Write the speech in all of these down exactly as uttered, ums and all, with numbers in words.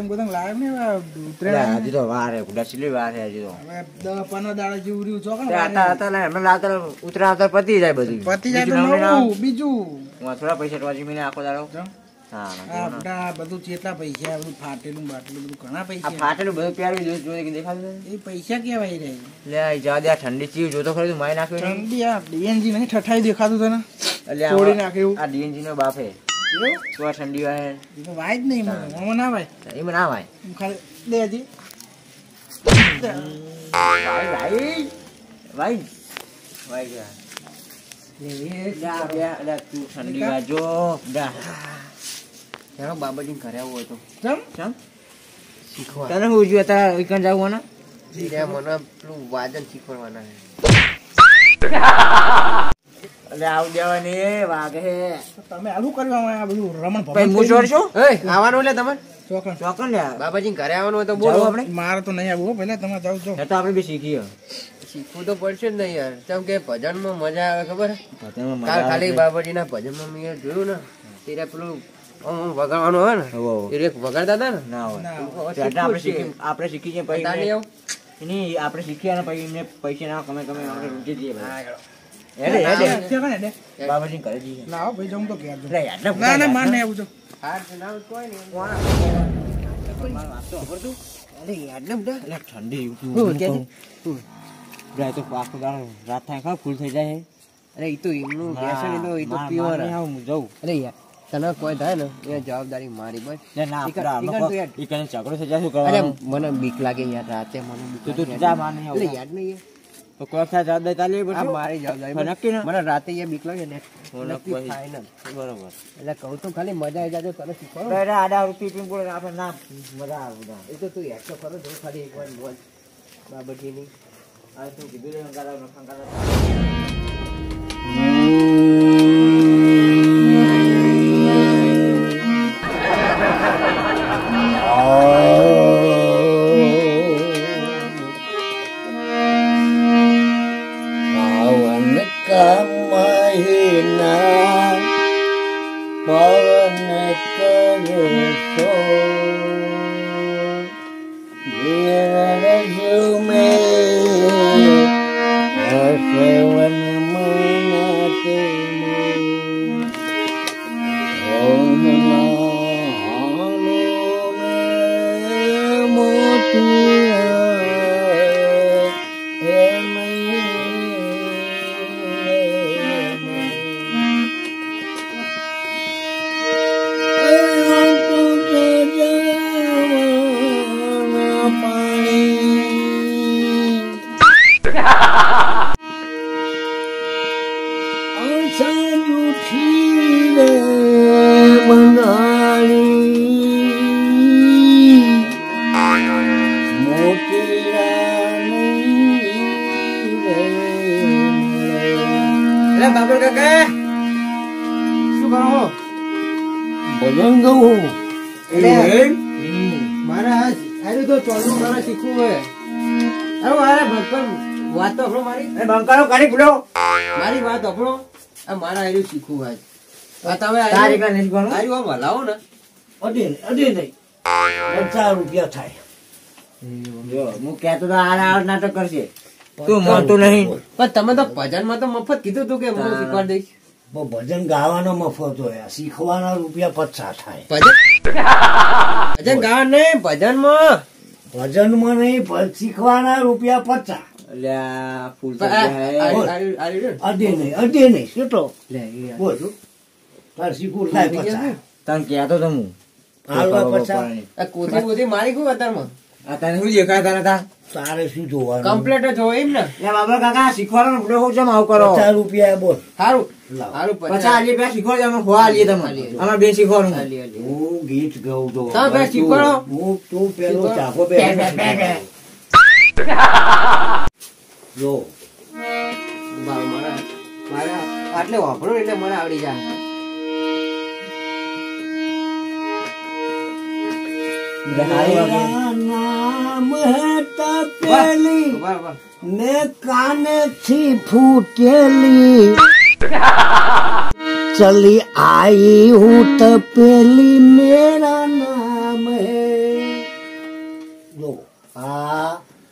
ગોતંગ લાવ ને ઉતરેલા હજી તો વાર હે ગુડા ચીલી વાર હે હજી તો હવે દસ પંદર દાડા જેવું રહ્યું છો કે આતા આતા લે હમણાં લાવતા ઉતરા આવતા પતી જાય બધું પતી જાય તો નવું બીજું હું થોડા પૈસા ટવાજી મને આખો દાડો હા આ બધું કેટલા પૈસા બધું ફાટેલું બાટેલું બધું ઘણા પૈસા આ ફાટેલું બધું પ્યારું જોઈ જોઈ કે દેખાતું એ પૈસા કેવાય રે લે જા દે ઠંડી ચીવ જોતો ખરી તું માઈ નાખ્યો ઠંડી આ ડીએનજી નહીં ઠઠાઈ દેખાતું તને એટલે તોડી નાખ્યું આ ડીએનજી નો બાપ હે તો ઠંડી વાય એ તો વાય જ નહીં મને ના વાય એમ ના વાય ખાલી દે હજી ભાઈ ભાઈ ભાઈ ભાઈ જા લે જા લે તું ઠંડી વાજો જા ચાલો બાબાજી ઘરે આવું હતો ચમ ચમ શીખવા તને હું જોયું હતા વિકન જાવું ને ધીરે મને પેલું વાજન શીખવાડવાના છે એટલે આવું દેવાની વાગે હે તમે આલું કરવા આ બધું રમણ ભવન ભાઈ હું છોડ છું એ આવવાનું એટલે તમારે ચોકન ચોકન લે બાબાજી ઘરે આવવાનું હોય તો બોલો આપણે મારે તો નહીં આવવું પહેલા તમે જાવ છો એ તો આપણે બી શીખીએ શીખવું તો પડશે જ નહીં યાર કેમ કે ભજનમાં મજા આવે ખબર ભજનમાં કાલ મજા ખાલી બાબાજીના ભજનમાં મેં જોયું ને ત્યારે પેલું આમ આમ વગાડવાનું હોય ને એ એક વગાડતા હતા ને ના હોય એટલે આપણે શીખી આપણે શીખી જઈએ પછી તાલી આવ એની આપણે શીખ્યા ને પછી એમને પૈસા ના કમે કમે આપણે રૂટી દઈએ હા હેડે હેડે ત્યાં કને દે બાબાજી કરે જઈએ ના આવો ભાઈ જાઉં તો ઘેર લે યાર ના ના માર નહીં આવું છો હાર ના કોઈ નહીં મારો વાસ્તો ખબર તું અરે યાર ને બધા એટલે ઠંડી હું કે જાય તો આખો દાડો રાત થાય ખા ફૂલ થઈ જાય અરે ઈ તો એમનું વ્યસન એ તો ઈ તો પ્યોર હું જઉં અરે યાર તને કોઈ થાય ને એ જવાબદારી મારી બસ લે ના ઈ કર- આપડા ઈ કર તું યાર. ઈ કને ઝઘડો થઈ જાય શું અરે કરવાનું મને બીક લાગે યાર રાતે મને બીક તું તું લાગે. જા માર નહીં અરે આવું યાર નહીં તો કોઈ થાય જવાબદારી તાલી આ પછી મારી જવાબદારી હા, નક્કી ને? મને રાતે યાર બીક લાગે ને હું નક્કી નક્કી. final. બરોબર એટલે કહું તો ખાલી મજા આવી જાય તને શીખવાડો અરે આડા રૂપી પીન બોલે આપણે ના મજા આવે બધા એ તો તું યાદ તો ખરો જો ખાલી એક વાર બોલ બાબરજીની આ તું કીધું રે અંગારા નખાંગારા પાવન કા મહિના પવન કરે સો ઘેર ઝુમે હસવન મનાતે ઓમ નાલો મોતિયા હે અરે બાબર કાકા શું કરો છો? ભજન ગવું એટલે મારા આરે તો ચોલું મારા શીખવું હોય આવો અરે ભગવાન વાત તો આપણો મારી એ બંકારો કાઢી પડ્યો મારી વાત આપણો આ મારા આરે શીખવું હોય આ તમે તારી કાને શીખવાનું? આરી આમ હલાવો ને અડે અડે નહીં પચાસ રૂપિયા થાય જો હું કહેતો તો આડા આડ નાટક કરશે તું માનતું નહીં પણ તમે તો ભજનમાં તો મફત કીધું તું કે હું શીખવાડી દઈશ પણ ભજન ગાવાનો મફત હોય શીખવાના રૂપિયા પચાસ થાય ભજન ભજન ગાવા નહીં ભજનમાં ભજનમાં નહીં પણ શીખવાના રૂપિયા પચાસ અલ્યા ફૂલ આ- થઈ આ- જાય આ- આ- આ રહ્યું ને? અડે નહીં અડે નહીં કેટલો લે એ બોલ તાર શીખવું થાય પચાસ તને કહેતો તો હું હાલવા પચાસ આ કોથી કોથી મારી ગયું અત્યારમાં આ તને શું દેખાય તારે તા તારે શું જોવાનું કમ્પ્લેટ જ હોય એમ ને લે બાબા કાકા શીખવાડો પડ્યો હું કેમ આવું કરો પચાસ રૂપિયા બોલ સારું લાવ. સારું પચાસ આલીએ બે શીખવાડજો અમે ખોવા આલીએ તમે આલીએ. અમારે બે શીખવાડું હાલી, હાલી. હું ગીત ગાઉં તો તમે પેલા શીખવાડો. હું તું પેલો શીખવાડો. ચાકો બે, બે, બે, બે. જો બા- મારા મારા આટલે વાપરો એટલે મને આવડી જાય मेरा नाम है तपेली વાહ, વાહ. ने काने थी फूटेली चली आई हूँ तपेली मेरा नाम है આ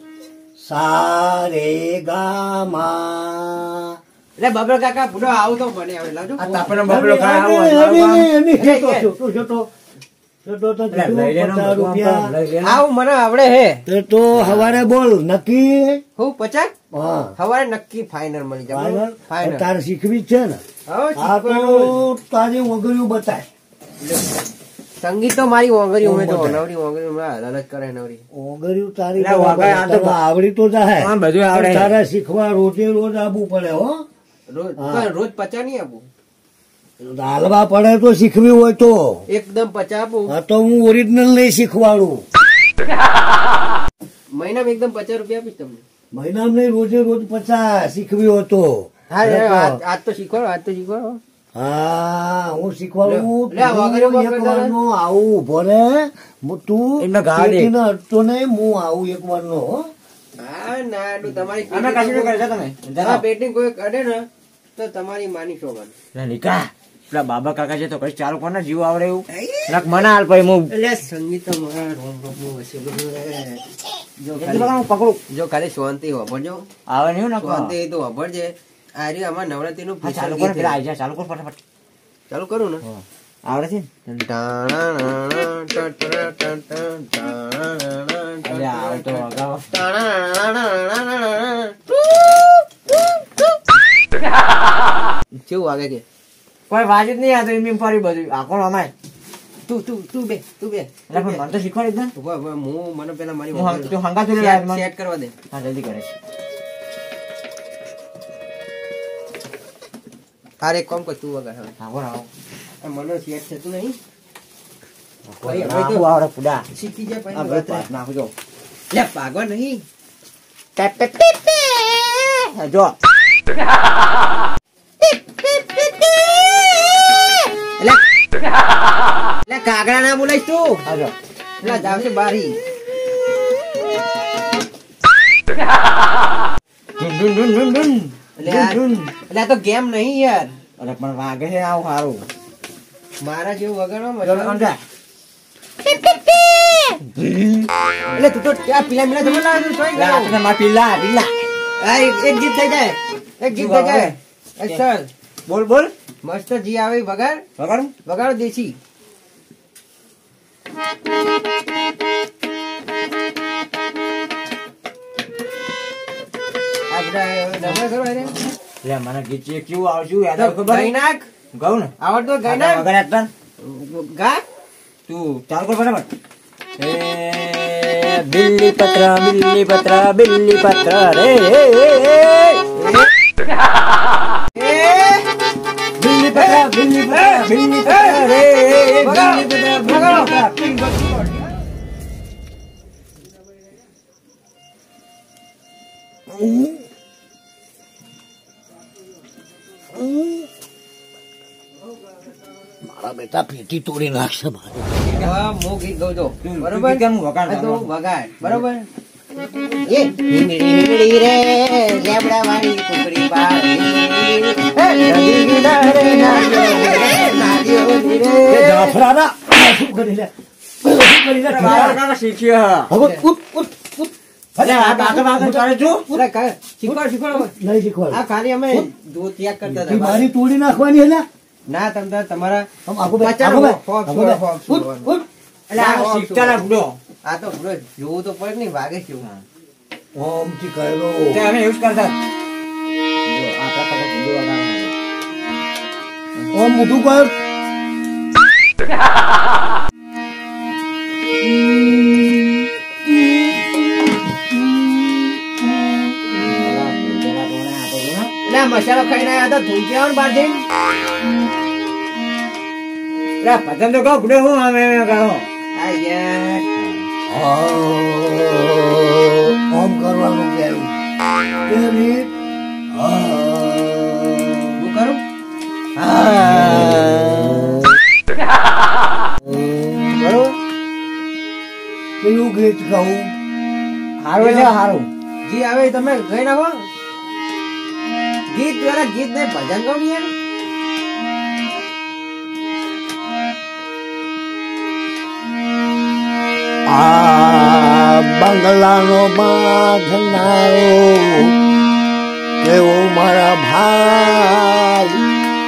સા રે ગા મા. એટલે બબલ કાકા પૂરો આવું તો બને હવે લાવજો આ તાપણો બબલો ખાય આવો અરે, આવો, આવો. અરે, અરે, જતો, જતો, જતો. જતો તો એટલે જતો, લઈ લેનો પચાસ બધું આમ રૂપિયા. તો લઈ લેનો. આવું મને આવડે હે તે તો હવારે બોલ નક્કી. હું પચાસ હા સવારે નક્કી ફાઈનલ મળી જાય ફાઈનલ ફાઈનલ તારે શીખવી જ છે ને. આ તો તારી વગર્યું બતાય. સંગીત તો મારી ઓંગરી ઉમે તો ઓંગરી. નવરી ઓંગરી ઉમે અદાલત કરે નવરી વગર્યું તારી એટલે વગાડ આ તો તારે આવડી તો જાય. હા, બધું આવડે. પણ તારે શીખવા રોજે રોજ આવવું પડે હો. રોજ હા. પણ રોજ પચા નહીં આપું હાલવા પડે તો શીખવી હોય તો. એકદમ પચા આપું આ તો હું ઓરિજિનલ નહીં શીખવાડું. મહિનામાં એકદમ પચાસ રૂપિયા આપીશ તમને મહિનામાં નહીં રોજે રોજ પચાસ શીખવી હોય તો. હા એ તો- આજ આજ તો શીખવાડો આજ તો શીખવાડો હા હું શીખવાડું. લે, આ વગર તું વગર એક વારનો આવું ઉભો રે. હું તું એમને ગાળ દે. પેટીને અડતો નહીં, હું આવું એક વારનો હો. હા ના આટલું તમારી અમે કશું નહીં કરતા તમે હા જરા. પેટી કોઈ કરે ને તો તમારી માની શોભન એટલે નીકા પેલા બાબા કાકા છે તો કઈ ચાલુ કોને જીવ આવડે એવું નક મને હાલ પછી હું એટલે સંગીત તો મારા રોમ રોમ નું હશે બધું. જો એટલે ખાલી બકા હું પકડું જો ખાલી શાંતિ વાપરજો આવે નહીં ને શાંતિ તો વાપરજે આ રહ્યું અમારા નવરાત્રી નું હા, ચાલુ કર પેલા આઈ જાય ચાલુ કર ફટાફટ ચાલુ કરું ને આવડે છે ને? અરે આવે તો અગાઉ. કેવું વાગે કે કોઈ વાજ જ નહીં આ તો એમ એમ ફરી બધું આખો અમાય તું તું તું બે તું બે એટલે પણ મને તો શીખવાડી જ ને ઉભા, ઉભા, હું મને પેલા મારી હું હંગ- તું હંગાતું લે સેટ- મને. સેટ કરવા દે હા જલ્દી કરે અરે કોમ કર તું વગર હવે આવો આવો આ મને સેટ થતું નહીં ભાઈ, આવું આવડે પુડા શીખી જાય આ પછી ભાઈ વાત પાસ નાખજો લે પાગવા નહીં ટેપ ટેપ ટેપ ટેપ. જો એટલે એટલે કાગડા ના બોલાઈશ તું આ જો એટલે જાવશે બારી ડુન ડુન ડુન ડુન ડુન એટલે આ- ડુન. એટલે આ તો ગેમ નહીં યાર અરે પણ વાગે છે આવું સારું મારા જેવું વગાડવા જો મજા સમજા એટલે તું તો ત્યાં પીલા મીલા જમા લાવે તું તોય લે, આ ગયો. તો મારા પિલ્લા પિલ્લા આ એક એક ગીત થઈ જાય એક ગીત થઈ જાય એક સર બોલ બોલ મસ્ત જી આવે વગાડ વગાડું વગાડો દેશી આ બધા ડબલ કરો અરે લે મને ગીત છે કેવું આવશું યાદ આવે તો ખબર ગાઈ નાખ ગાઉં ને આવડતો ગાઈ આ નાખ વગાડ્યા હતા ને? ગા તું ચાલુ કર ફટાફટ એ બિલ્લી પત્ર બિલ્લી પત્ર બિલ્લી પત્ર રે એ, એ, એ, એ. બિલ્લી પત્ર બિલ્લી પત્ર બિલ્લી પત્ર રે એ, વગાડો, બિલ્લી પત્ર વગાડો. બિલ્લી પત્ર. મારા બેટા પેટી તોડી નાખશે મારે. હા, હું ગીત ગાઉં છું. તું બરોબર ગીત ગામ વગાડ, હા, તો વગાડ. વગાડ બરોબર એ હિંગડી હિંગડી રે લેબડા વાળી કુકડી પાડી હે નદી કિનારે નાચ્યો રે નાચ્યો રે એ જાફરાના, આ શું કરી લે? શું કરી લે? બાબા કાકા શીખ્યો હવે ઉઠ, ઉઠ, ઉઠ. અરે આ બાકા બાકા ચાલે છું અરે કા- શીખવાડ શીખવાડ નહીં શીખવાડ. આ ખાલી અમે દો ત્યાગ કરતા પેટી હતા મારી તોડી નાખવાની એટલે ના તમ તાર તમારા આમ આખું બે, પચાસ આખું બે, ફોક આખું બે. ફોક ઉઠ, ઉઠ. એટલે આ શીખતા ના ભૂલો આ તો બરો જોવું તો પડે નહીં વાગે કેવું ઓમથી કહેલો. તે અમે એવું જ કરતા જો આ કાકા ભૂલો વગાડે ઓમ મોઢું કર. એટલે આ મસાલો ખાઈને આવ્યા હતા ધોઈ ગયા બાર જઈને પતંગ તો કહો ભૂલે હું અમે અમે કહો આ યાર આ, ઓમ કરવાનું કહેલું. બે મિનિટ. આ. હું કરું બરોબર પેલું ગીત ગાઉં. સારું છે સારું જી આવે એ તમે ગઈ નાખો ગીત દ્વારા ગીત ને ભજન ગાવ યાર આ બંગલાનો બાંધનારો કેવો મારા ભાઈ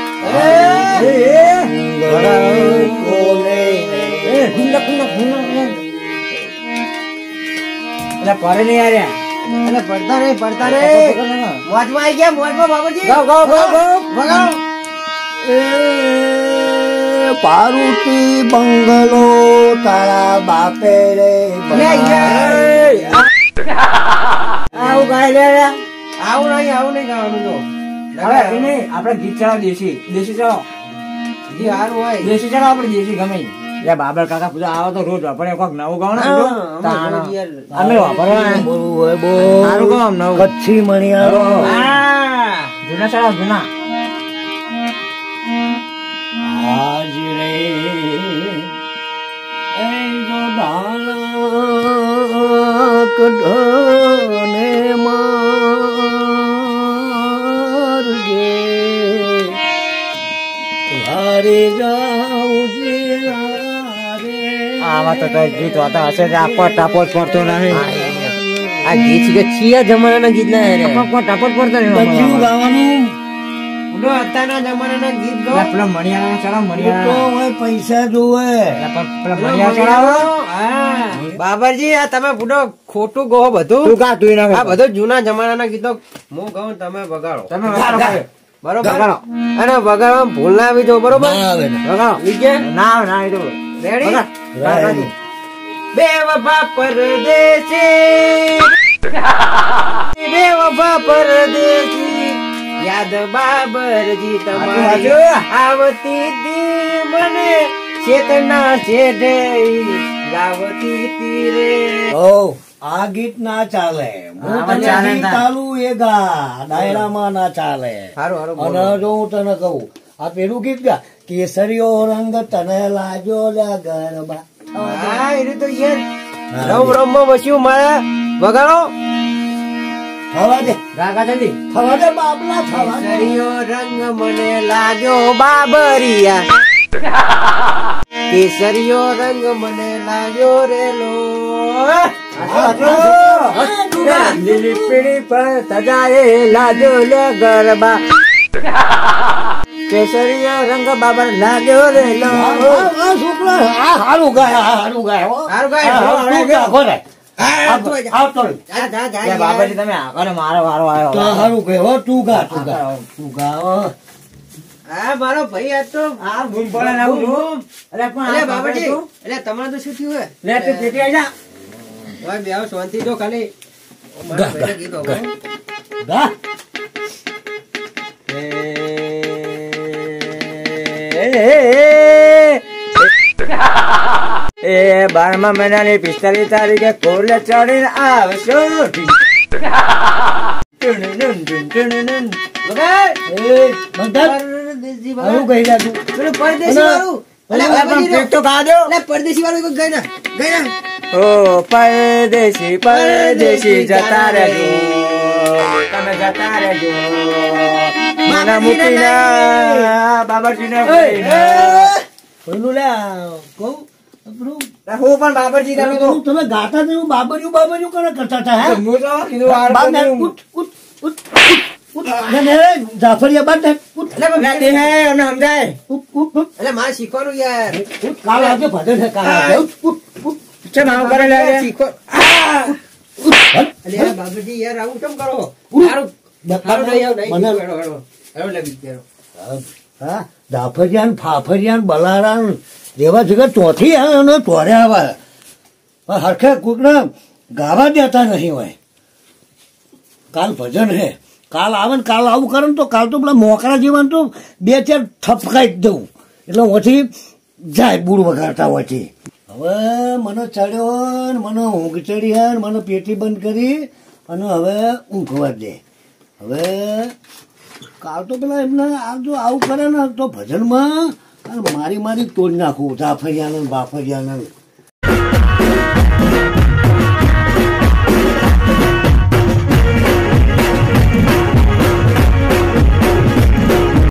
કરે નહીં યાર એટલે પડતા રે પડતા રે મોજમાં આવી ગયા મોજમાં બાબુજી ગાઓ ગાઓ ગાઓ ગાઓ વગાડો એ પારુટી બંગલો તારા બાપે રે બનાવ્યો. આવું ગાય લે આવું નહીં આવું નહીં ગાવાનું તો હવે એ નહીં આપણે ગીત ચડાવ દેશી દેશી ચડાવો જે હારું હોય દેશી ચડાવો આપણે દેશી ગમે લે બાબર કાકા પૂજા આવો તો રોજ વાપરે કોક નવું ગાવ ને અમે વાપરવા બોલવું હોય બોલ. સારું ગામ નવું કચ્છી મણિયારો હા જૂના ચડાવ જૂના આજ રે એ જો દાણા કઢને મારગે હારે જાઉં આમાં તો કઈ ગીત વાતા હશે કે આપો ટાપો જ પડતો નહીં આ ગીત કે છીયા જમાનાના ગીત ના રે આપો ટાપો જ પડતો નહીં બધું ગાવાનું ઉડો અત્યારના જમાનાના ગીત ગો પેલા મણિયાળા ચડાવ તો મણિયાળા હોય પૈસા જોવે પેલા મણિયાળા ચડાવો હા બાબરજી આ તમે બુડો ખોટું ગો બધું તું ગા તું આ બધું જૂના જમાનાના ગીતો હું ગાઉં તમે વગાડો તમે વગાડો ભાઈ. બરોબર વગાડો. અને વગાડવામાં ભૂલ ના આવી જો બરોબર ના આવે ને. વગાડો. વિજય ના આવે, ના આવે તો રેડી વગાડ. Ready. બે વફા પરદેશી બે વફા પરદેશી યાદ બાબરજી તમારી હાચું. આવતી તી મને ચેતના છેડે લાવતી તી રે ઓ આ ગીત ના ચાલે હું આમાં તને ચાલે ગીત ના. ચાલુ એ ગા ડાયરામાં ના ચાલે. હારું હારું અને બોલો. જો હું તને કહું આ પેલું ગીત ગા કેસરીયો રંગ તને લાજો લ્યા ગરબા હા એ તો યાર હા, રમ રમ માં વસ્યું મારા વગાડો થવા દે ગા ગા જલ્દી. થવા દે બાબલા થવા દે કેસરીયો રંગ મને લાગ્યો બાબરિયા કેસરીયો રંગ મને લાગ્યો રેલો લીલી પીળી પર સજાએ લાજો લે ગરબા કેસરીયો રંગ બાબર લાગ્યો રે લો આ છોકરા આ હારું ગાય આ હારું ગાય હો. હારું ગાય. આ હારું ગાય, ખોરે. હા, આવતો જા. આવતો રે. જા જા જા લે બાબાજી તમે આગળ મારો વારો આવ્યો તો હારું ગાય હો તું ગા તું ગા તું ગા હો. હા મારો ભાઈ આજ તો આ ભૂમ પડે ને આવું ભૂમ. અરે પણ અલે આ બાબાજી તું એટલે તમારે તો શું થયું હે લે તું પેટી આઈ જા ભાઈ બે આવો શાંતિ જો ખાલી મારા ભાઈને ગીત વગાડો. ગા એ બારમા મહિનાની પિસ્તાલીસ તારીખે કોલે ચડીને આવશો વગાડ. એ બંધા પરદેશી હારું વગાડ. ગાઈ જા તું પેલું પરદેશી વાળું. અલે બાબાજી રે. તો ગા દો અલે પરદેશી વાળું કોઈ ગઈ ના ગઈ ના ઓ પરદેશી પરદેશી જતા રહેજો તમે જતા રહેજો મને મૂકીને બાબરજીને મૂકીને. પેલું લે કહું પેલું હું પણ બાબરજી તમે તો પેલું તમે ગાતા તો બાબરિયું બાબરિયું કરે કરતા હતા હે હું તો કીધું આ બાપ ને બધું. ઉઠ ઉઠ ઉઠ ઉઠ ને ને જાફરિયા બાદ ને ઉઠ અલે બાબા, લાગે હે અમને સમજાય ઉઠ ઉઠ ઉઠ અલે મારે શીખવાનું યાર ઉઠ કાલ આવજે ભજન છે કાલ આવજે ઉઠ ઉઠ ઉઠ ચમ આવું કરે લાગે શીખો- ઉઠ હલ. અલે આ બાબુજી યાર આવું કેમ કરો ઉઠ. હારું હારું નહીં આવું નહીં મને- હેડો, હેડો. હેડો લે ગીત હેડો. હા જાફરિયાન ફાફરિયાન બલારાન જેવા જગત ચોથી આવે અને ચોરે આવે પણ હરખે કોકને ગાવા દેતા નહીં હોય કાલ ભજન હે કાલ આવે ને કાલ આવું કરે ને તો કાલ તો પેલા મોકરા જેવા તો બે ચાર ઠપકાઈ જ દઉં એટલે ઓથી જાય બૂડ વગાડતા હોયથી હવે મને ચડ્યો ને મને ઊંઘ ચડી હે ને મને પેટી બંધ કરી અને હવે ઊંઘવા દે હવે કાલ તો પેલા એમને આ જો આવું કરે ને તો ભજનમાં મારી મારી તોડ નાખું જાફરિયાને બાફરિયાને